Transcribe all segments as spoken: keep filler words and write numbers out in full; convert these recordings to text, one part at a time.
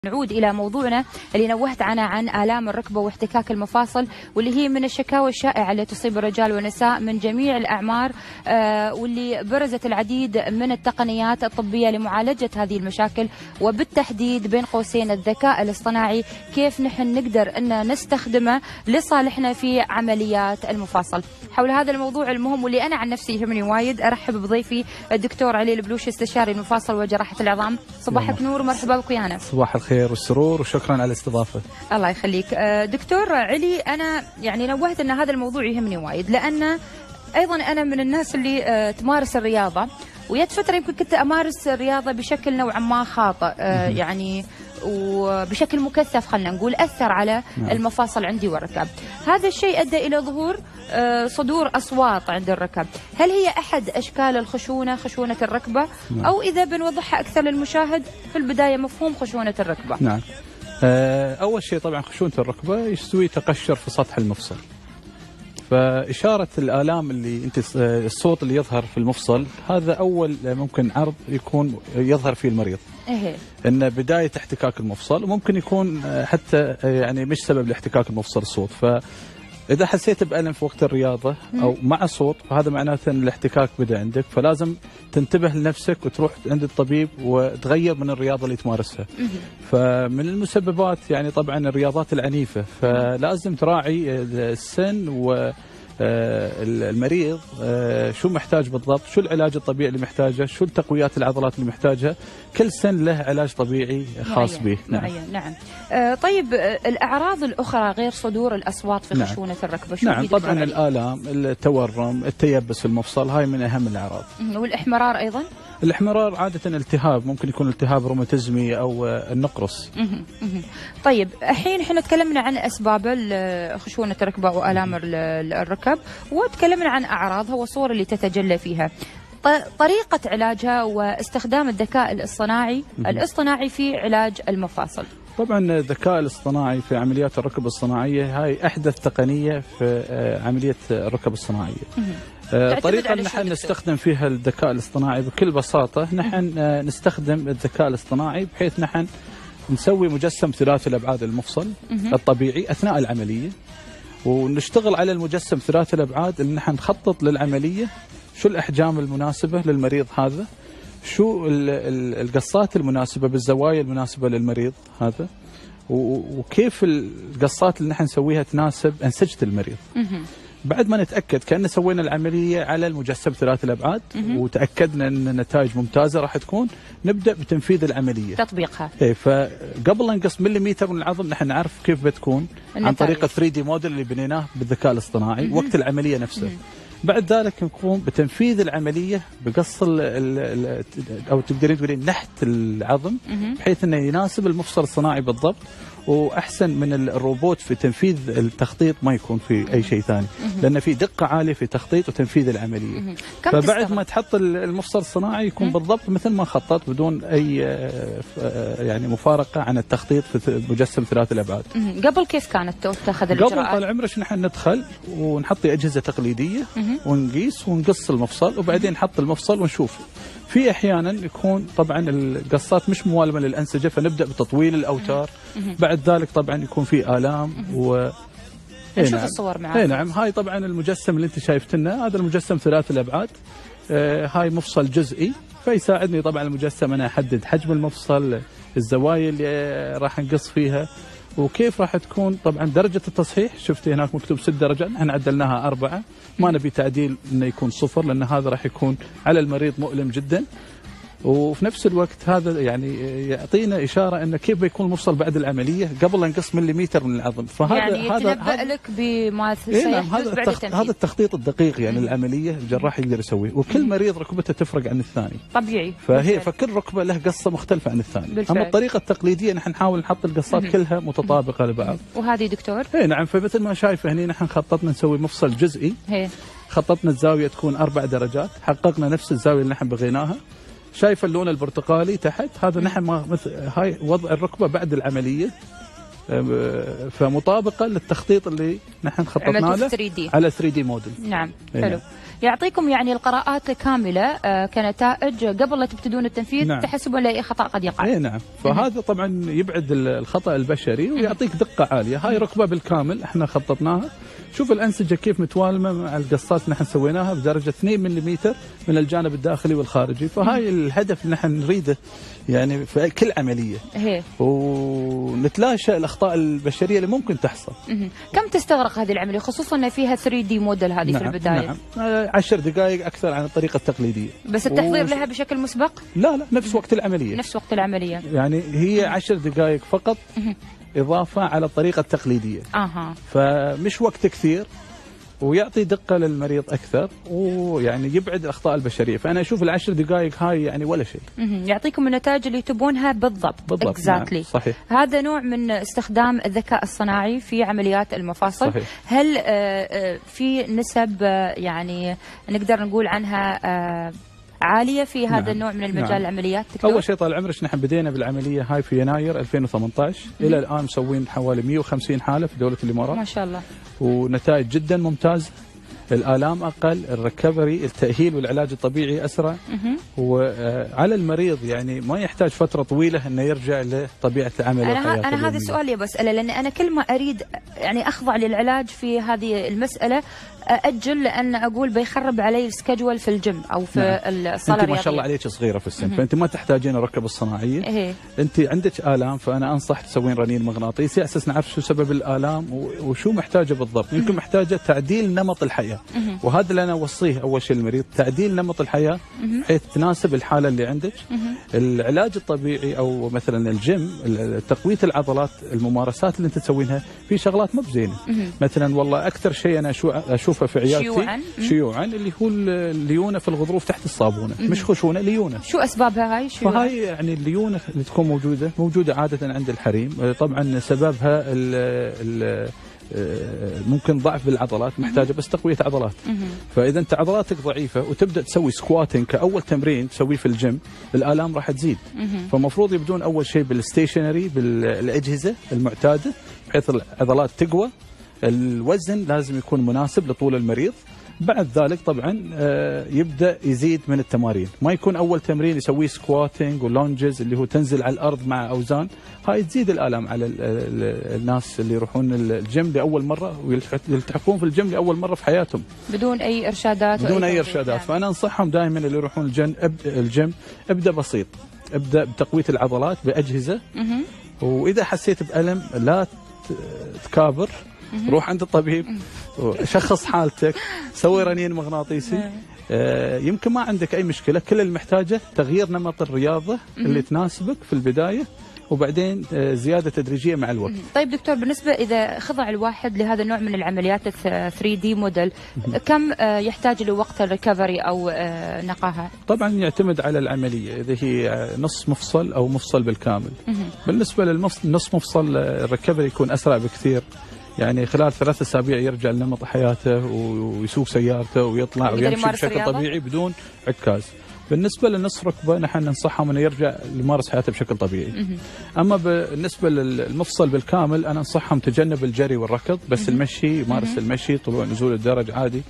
نعود إلى موضوعنا اللي نوهت عنه عن آلام الركبة واحتكاك المفاصل، واللي هي من الشكاوى الشائعة اللي تصيب الرجال والنساء من جميع الأعمار، آه واللي برزت العديد من التقنيات الطبية لمعالجة هذه المشاكل، وبالتحديد بين قوسين الذكاء الاصطناعي، كيف نحن نقدر أن نستخدمه لصالحنا في عمليات المفاصل. حول هذا الموضوع المهم واللي أنا عن نفسي يهمني وايد، أرحب بضيفي الدكتور علي البلوشي، استشاري المفاصل وجراحة العظام. صباحك نور ومرحبا بك ويانا. صباح الخير والسرور وشكرا على الاستضافة. الله يخليك. دكتور علي، أنا يعني نوهت أن هذا الموضوع يهمني وايد، لأن أيضا أنا من الناس اللي تمارس الرياضة، ويت فترة يمكن كنت أمارس الرياضة بشكل نوعا ما خاطئ، يعني وبشكل مكثف خلينا نقول، أثر على المفاصل عندي والركب. هذا الشيء أدى إلى ظهور صدور أصوات عند الركب. هل هي أحد أشكال الخشونة، خشونة الركبة؟ أو إذا بنوضحها أكثر للمشاهد في البداية، مفهوم خشونة الركبة؟ نعم. أول شيء طبعا خشونة الركبة يستوي تقشر في سطح المفصل. فإشارة الآلام اللي أنت الصوت اللي يظهر في المفصل، هذا أول ممكن عرض يكون يظهر فيه المريض. إيه. إن بداية احتكاك المفصل، وممكن يكون حتى يعني مش سبب لاحتكاك المفصل الصوت. فإذا حسيت بألم في وقت الرياضة أو مع صوت، فهذا معناته أن الاحتكاك بدأ عندك، فلازم تنتبه لنفسك وتروح عند الطبيب وتغير من الرياضة اللي تمارسها. فمن المسببات يعني طبعا الرياضات العنيفة، فلازم تراعي السن و المريض شو محتاج بالضبط، شو العلاج الطبيعي اللي محتاجه، شو التقويات العضلات اللي محتاجها. كل سن له علاج طبيعي خاص به. نعم. معين. نعم. آه طيب، الأعراض الأخرى غير صدور الأصوات في خشونة نعم. الركبة شو؟ نعم طبعا علي؟ الآلام، التورم، التيبس في المفصل، هاي من أهم الأعراض. والإحمرار أيضا؟ الإحمرار عادة التهاب، ممكن يكون التهاب روماتيزمي أو النقرس. طيب الحين احنا تكلمنا عن أسباب خشونة الركبة وآلام الركب، وتكلمنا عن أعراضها والصور اللي تتجلى فيها. طريقة علاجها واستخدام الذكاء الاصطناعي الاصطناعي في علاج المفاصل. طبعا الذكاء الاصطناعي في عمليات الركب الصناعية هاي أحدث تقنية في عملية الركب الصناعية. طريقة نحن نستخدم فيها الذكاء الاصطناعي بكل بساطة، نحن نستخدم الذكاء الاصطناعي بحيث نحن نسوي مجسم ثلاثي الأبعاد المفصل الطبيعي أثناء العملية، ونشتغل على المجسم ثلاثي الأبعاد اللي نحن نخطط للعملية شو الأحجام المناسبة للمريض هذا، شو القصات المناسبة بالزوايا المناسبة للمريض هذا، وكيف القصات اللي نحن نسويها تناسب أنسجة المريض. بعد ما نتأكد كأن سوينا العملية على المجسم ثلاثي الأبعاد وتأكدنا أن النتائج ممتازة راح تكون، نبدأ بتنفيذ العملية، تطبيقها. إيه، فقبل لا نقص مليمتر من العظم نحن نعرف كيف بتكون النتائج عن طريق ثري دي موديل اللي بنيناه بالذكاء الاصطناعي وقت العملية نفسها. بعد ذلك نقوم بتنفيذ العملية بقص ال ال أو تقدرين تقولين نحت العظم بحيث أنه يناسب المفصل الصناعي بالضبط، وأحسن من الروبوت في تنفيذ التخطيط ما يكون في أي شيء ثاني، لأن في دقة عالية في تخطيط وتنفيذ العملية. فبعد ما تحط المفصل الصناعي يكون بالضبط مثل ما خطط، بدون أي يعني مفارقة عن التخطيط في مجسم ثلاثي الأبعاد. قبل كيف كانت تتخذ الإجراءات؟ قبل طال عمرك نحن ندخل ونحط أجهزة تقليدية ونقيس ونقص المفصل، وبعدين نحط المفصل ونشوف. في احيانا يكون طبعا القصات مش موالمه للانسجه، فنبدا بتطويل الاوتار. بعد ذلك طبعا يكون في الام و نشوف نعم. الصور معك. اي نعم. هاي طبعا المجسم اللي انت شايفتنا، هذا المجسم ثلاثي الابعاد. آه هاي مفصل جزئي، فيساعدني طبعا المجسم انا احدد حجم المفصل، الزوايا اللي راح نقص فيها، وكيف راح تكون طبعا درجة التصحيح. شفتي هناك مكتوب ست درجات، احنا عدلناها أربعة، ما نبي تعديل انه يكون صفر، لأن هذا راح يكون على المريض مؤلم جدا. وفي نفس الوقت هذا يعني يعطينا إشارة أنه كيف بيكون المفصل بعد العملية قبل لا نقص مليمتر من العظم. فهذا يعني هذا يتنبأ لك بما سيحدث هذا بعد التنفيذ. هذا التخطيط الدقيق يعني العملية الجراح يقدر يسويه، وكل مريض ركبته تفرق عن الثاني طبيعي. فهي بالفعل. فكل ركبة له قصة مختلفة عن الثاني بالفعل. أما الطريقة التقليدية نحن نحاول نحط القصات كلها متطابقة لبعض. وهذه دكتور؟ اي نعم. فمثل ما شايفة هنا نحن خططنا نسوي مفصل جزئي. هي. خططنا الزاوية تكون أربع درجات، حققنا نفس الزاوية اللي نحن بغيناها. شايف اللون البرتقالي تحت، هذا نحن ما مثل هاي وضع الركبة بعد العملية. فمطابقه للتخطيط اللي نحن خططنا له على ثري دي موديل. نعم حلو. نعم. يعطيكم يعني القراءات كامله كنتائج قبل لا تبتدون التنفيذ. نعم. تحسبون لاي خطا قد يقع. اي نعم. فهذا طبعا يبعد الخطا البشري ويعطيك دقه عاليه. هاي ركبه بالكامل احنا خططناها. شوف الانسجه كيف متوالمه مع القصات اللي نحن سويناها بدرجه اثنين ملم من الجانب الداخلي والخارجي. فهاي الهدف اللي نحن نريده يعني في كل عمليه. هي. ونتلاشى الاخطاء البشريه اللي ممكن تحصل. كم تستغرق هذه العمليه خصوصا ان فيها ثري دي موديل هذه؟ نعم في البدايه. نعم. عشر دقائق اكثر عن الطريقه التقليديه. بس التحضير و... لها بشكل مسبق؟ لا لا نفس وقت العمليه. نفس وقت العمليه. يعني هي عشر دقائق فقط اضافه على الطريقه التقليديه. اها. فمش وقت كثير ويعطي دقه للمريض اكثر ويعني يبعد الاخطاء البشريه. فانا اشوف العشر دقائق هاي يعني ولا شيء. يعطيكم النتائج اللي تبونها بالضبط. بالضبط. exactly. نعم. صحيح. هذا نوع من استخدام الذكاء الصناعي في عمليات المفاصل. صحيح. هل في نسب يعني نقدر نقول عنها عالية في هذا. نعم. النوع من المجال. نعم. العمليات دكتور؟ أول شيء طال عمرك نحن بدينا بالعملية هاي في يناير ألفين وثمانية عشر. مم. إلى الآن مسوين حوالي مئة وخمسين حالة في دولة الإمارات. ما شاء الله. ونتائج جدا ممتازة. الآلام أقل، الريكفري التأهيل والعلاج الطبيعي أسرع. مم. وعلى المريض يعني ما يحتاج فترة طويلة إنه يرجع لطبيعة العمل أنا وحياته. أنا هذا السؤال اللي بسأله لأن أنا كل ما أريد يعني أخضع للعلاج في هذه المسألة أجل لأن أقول بيخرب علي السكجول في الجيم أو في. نعم. الصالة الرياضية. أنت ما شاء الله عليك صغيرة في السن. مم. فأنت ما تحتاجين الركبة الصناعية. إيه. أنت عندك آلام فأنا أنصح تسوين رنين مغناطيسي أساس نعرف شو سبب الآلام وشو محتاجة بالضبط. يمكن محتاجة تعديل نمط الحياة. مم. وهذا اللي أنا أوصيه أول شيء المريض تعديل نمط الحياة بحيث تناسب الحالة اللي عندك. مم. العلاج الطبيعي أو مثلا الجيم تقوية العضلات الممارسات اللي أنت تسوينها في شغلات مو بزينة. مثلا والله أكثر شيء أنا أشوفه في عيادتي شيوعا شيوعا اللي هو الليونه في الغضروف تحت الصابونه. مم. مش خشونه ليونه. شو اسبابها هاي؟ شيوعا. فهاي يعني الليونه اللي تكون موجوده موجوده عاده عند الحريم. طبعا سببها ال ال ممكن ضعف بالعضلات محتاجه بس تقويه عضلات. مم. فاذا انت عضلاتك ضعيفه وتبدا تسوي سكواتنج كاول تمرين تسويه في الجيم الالام راح تزيد. مم. فمفروض يبدون اول شيء بالستيشنري بالاجهزه المعتاده بحيث العضلات تقوى. الوزن لازم يكون مناسب لطول المريض. بعد ذلك طبعا يبدا يزيد من التمارين. ما يكون اول تمرين يسويه سكواتنج ولونجز اللي هو تنزل على الارض مع اوزان. هاي تزيد الالام على الناس اللي يروحون الجيم لاول مره ويلتحقون في الجيم لاول مره في حياتهم بدون اي ارشادات. بدون اي ارشادات. فانا انصحهم دائما اللي يروحون الجيم الجيم ابدا بسيط. ابدا بتقويه العضلات باجهزه. مه. واذا حسيت بالم لا تكابر. روح عند الطبيب شخص حالتك سوي رنين مغناطيسي. آه يمكن ما عندك أي مشكلة. كل اللي محتاجه تغيير نمط الرياضة اللي تناسبك في البداية وبعدين آه زيادة تدريجية مع الوقت. طيب دكتور بالنسبة إذا خضع الواحد لهذا النوع من العمليات ثري دي موديل كم آه يحتاج لوقت الريكفري أو آه نقاهة؟ طبعا يعتمد على العملية إذا هي نص مفصل أو مفصل بالكامل. بالنسبة للنص مفصل الريكفري يكون أسرع بكثير. يعني خلال ثلاث أسابيع يرجع لنمط حياته ويسوق سيارته ويطلع ويمشي بشكل طبيعي بدون عكاز. بالنسبة للنصف ركبة نحن ننصحهم أنه يرجع يمارس حياته بشكل طبيعي. أما بالنسبة للمفصل بالكامل أنا أنصحهم تجنب الجري والركض بس المشي يمارس المشي طلوع نزول الدرج عادي.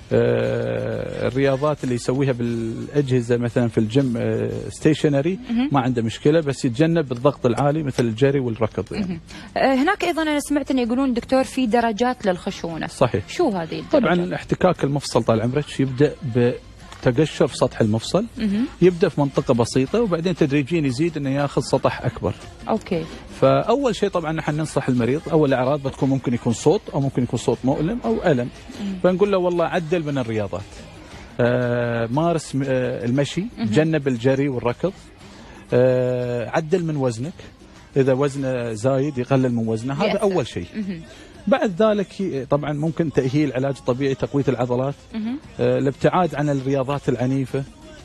آه الرياضات اللي يسويها بالأجهزة مثلا في الجيم آه ستيشنري ما عنده مشكلة بس يتجنب الضغط العالي مثل الجري والركض. يعني. آه هناك أيضا أنا سمعت أن يقولون دكتور في درجات للخشونة. صحيح. شو هذه الدرجات؟ طبعا احتكاك المفصل طال عمرك يبدأ ب تقشر في سطح المفصل. مه. يبدأ في منطقة بسيطة وبعدين تدريجيا يزيد انه ياخذ سطح اكبر. اوكي. فاول شيء طبعا نحن ننصح المريض اول الاعراض بتكون ممكن يكون صوت او ممكن يكون صوت مؤلم او الم. مه. فنقول له والله عدل من الرياضات. آه مارس آه المشي، تجنب الجري والركض. آه عدل من وزنك. اذا وزنه زايد يقلل من وزنه، هذا يأثر. اول شيء. مه. بعد ذلك طبعا ممكن تأهيل علاج طبيعي تقوية العضلات. آه الابتعاد عن الرياضات العنيفة.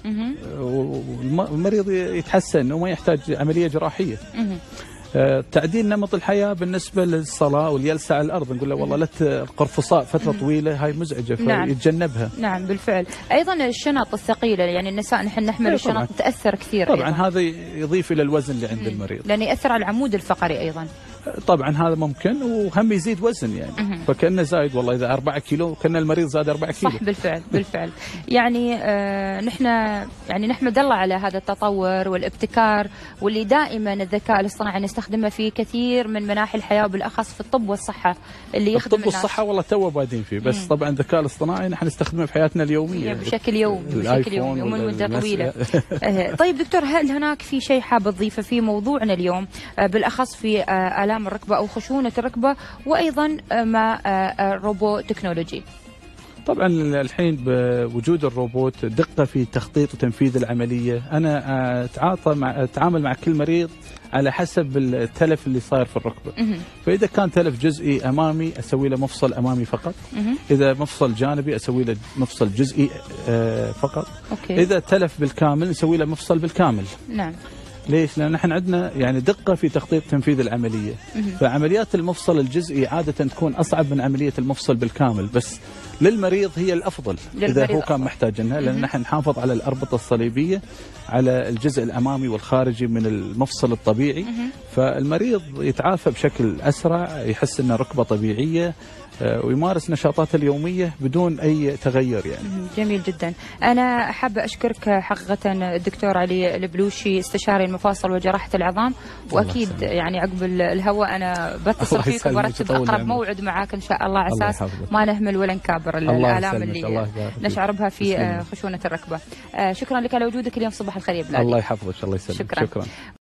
والمريض يتحسن وما يحتاج عملية جراحية. آه تعديل نمط الحياة بالنسبة للصلاة والجلسة على الأرض نقول له والله لا القرفصاء فترة طويلة هاي مزعجة فيتجنبها. نعم. نعم بالفعل. أيضا الشنط الثقيلة يعني النساء نحن نحمل الشنط طبعاً. تأثر كثير. طبعا أيضاً. هذا يضيف إلى الوزن اللي عند المريض لأنه يأثر على العمود الفقري أيضا. طبعا هذا ممكن، وهم يزيد وزن يعني فكأنه زايد، والله اذا أربعة كيلو كأن المريض زاد أربعة كيلو. صح بالفعل بالفعل. يعني آه نحن يعني نحمد الله على هذا التطور والابتكار، واللي دائما الذكاء الاصطناعي نستخدمه في كثير من مناحي الحياه، وبالاخص في الطب والصحه اللي يخدم الطب والصحه والله تو بادين فيه، بس مم. طبعا الذكاء الاصطناعي نحن نستخدمه في حياتنا اليوميه بشكل يومي بشكل يومي ومن مده طويله. طيب دكتور، هل هناك في شيء حاب تضيفه في موضوعنا اليوم بالاخص في الام الركبه او خشونه الركبه، وايضا مع روبو تكنولوجي؟ طبعا الحين بوجود الروبوت دقه في تخطيط وتنفيذ العمليه، انا اتعاطى مع اتعامل مع كل مريض على حسب التلف اللي صاير في الركبه. فاذا كان تلف جزئي امامي اسوي له مفصل امامي فقط، اذا مفصل جانبي اسوي له مفصل جزئي فقط، أوكي. اذا تلف بالكامل نسوي له مفصل بالكامل. نعم. ليش؟ لأن نحن عندنا يعني دقة في تخطيط تنفيذ العملية. فعمليات المفصل الجزئي عادة تكون أصعب من عملية المفصل بالكامل، بس للمريض هي الأفضل إذا هو كان محتاج لها، لأن نحن نحافظ على الأربطة الصليبية على الجزء الأمامي والخارجي من المفصل الطبيعي، فالمريض يتعافى بشكل أسرع، يحس أنه ركبة طبيعية ويمارس نشاطاته اليومية بدون أي تغير يعني. جميل جدا. أنا حابة أشكرك حقيقة الدكتور علي البلوشي، استشاري المفاصل وجراحة العظام، وأكيد يعني عقب الهواء أنا بتصل فيك وبرتب أقرب موعد معاك إن شاء الله، على أساس ما نهمل ولا نكابر الآلام اللي نشعر بها في خشونة الركبة. شكرا لك على وجودك اليوم، صباح الخير يا بلادي. الله يحفظك، الله يسلمك. شكرا, شكرا.